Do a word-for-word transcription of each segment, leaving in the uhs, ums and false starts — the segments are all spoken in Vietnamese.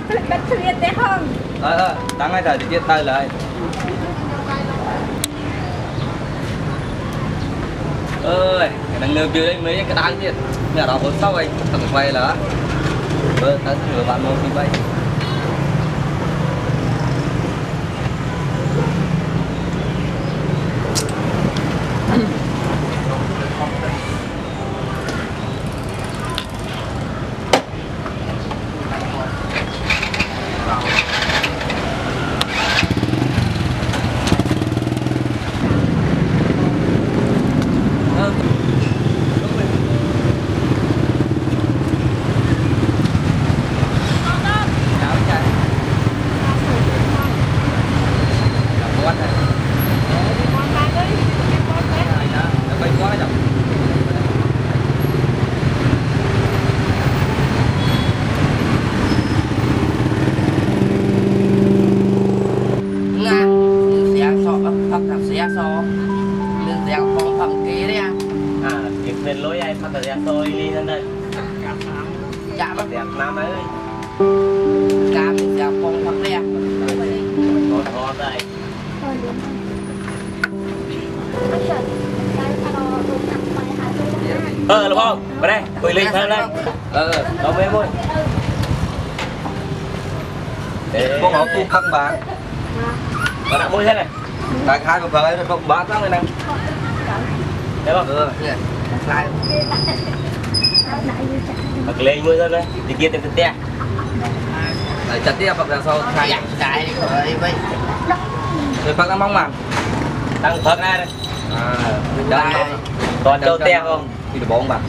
bật thuyền đấy không ờ ờ đang ngay thời thì tiết tay lại ơi đang ngược dưới đây mấy cái đáng thiệt nhà đó vốn sau anh tầng quay là vợ ta thừa bạn một đi bay ờ đúng không vào đây quỳ linh hơn đây ờ đâu em ơi con họ tu khăn bà bà đã mua thế này đại hai một vài nó ba tháng này nè thấy không ừ lại bật lên mua thôi đây đi kia tìm te lại chặt tiếp bật ra sau thay cái rồi vậy rồi bật ra mong màn tăng thật ra đây à còn châu te không thì được bốn bạc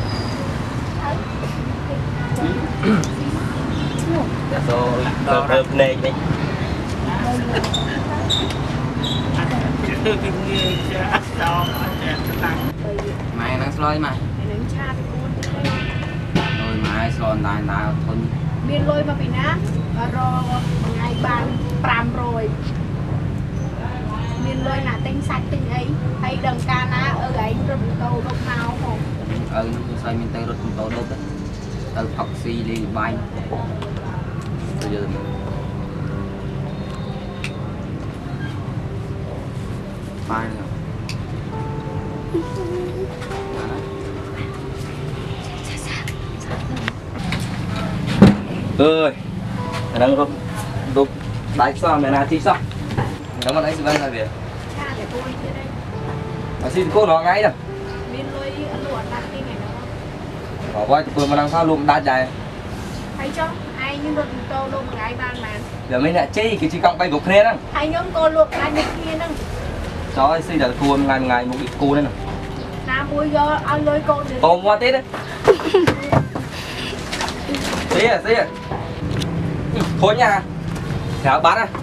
số đợt đợt này đi mày đang sloi mày rồi mày sloi này nào thôi biên lôi mà bị ná và rồi ngày bàn pram rồi biên lôi là tinh sạch tinh ấy hay đằng ca ná ở gãy rừng cầu đốt nào không ừ nó xoay mình tay rút cầu đốt đấy tao học xì đi bay bây giờ bay rồi ơi đang rút rút đáy sao mày nào chi sao nó mà lấy sự vang là việc mà xin cô nó ngay rồi bỏ qua tụi mà đang sao luôn đa dài hay cho ai nhưng được tô luôn một ngày ban mà giờ mấy nè chi cái chi cộng bay gục lên á hay nhóm cô luôn ai được kia nè cho xin giờ cô ngày ngày một bị cô đây nè nào vui do ăn lôi cô được ôm qua tết đấy xí à xí à thôi nha chào bác á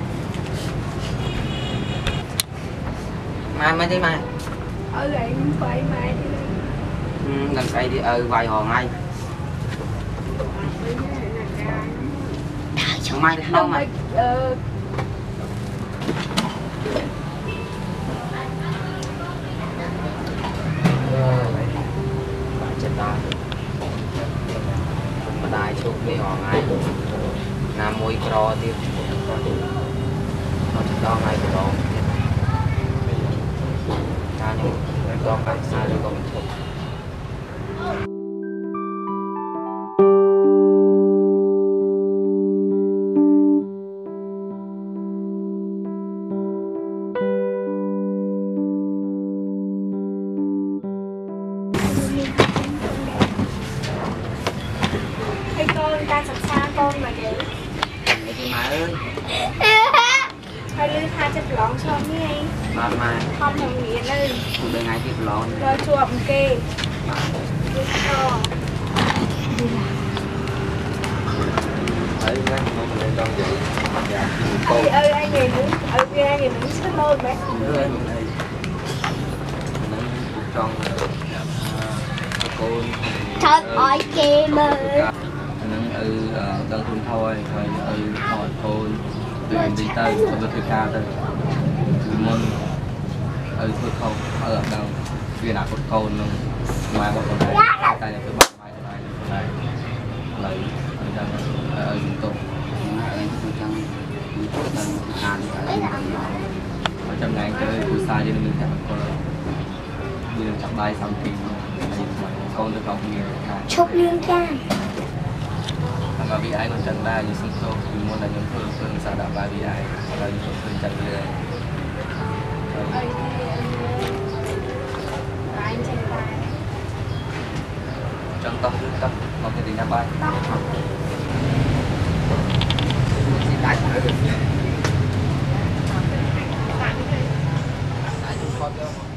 mai mai đi mai ở đây phải mai ừ, lần xây đi ở vài hòn ngay mai đi đâu mà chết ta mà đài chụp với hòn ngay nam môi cro tiếp nó chỉ đo ngay cái đó ta nhưng đo phải xa đi còn chụp không thằng nghĩa lên từ ngày tiếp lon rồi chuột kê ơi ơi anh nhìn đứng ở kia anh nhìn đứng sớm hơn bé thật ơi kê mơ nâng ừ tân thun thôi rồi ừ hỏi thôi từ đi tới từ từ ca tới môn ừ thôi không ở đâu kia nào con câu nó ngoài một con này tay này tôi bắt mai này này lấy ở đây ở dùng tôm ba giờ mình thèm còn bây giờ chặt bài xong thì con được học nhiều chụp liên can mà vì ai còn chẳng ba như sân khấu vì muốn là những phương phương sao đã ba vì ai là những phương chẳng lừa ơi anh tranh tài trong tóc nước tóc có cái gì nam bay tóc xin đánh tặng Hãy subscribe cho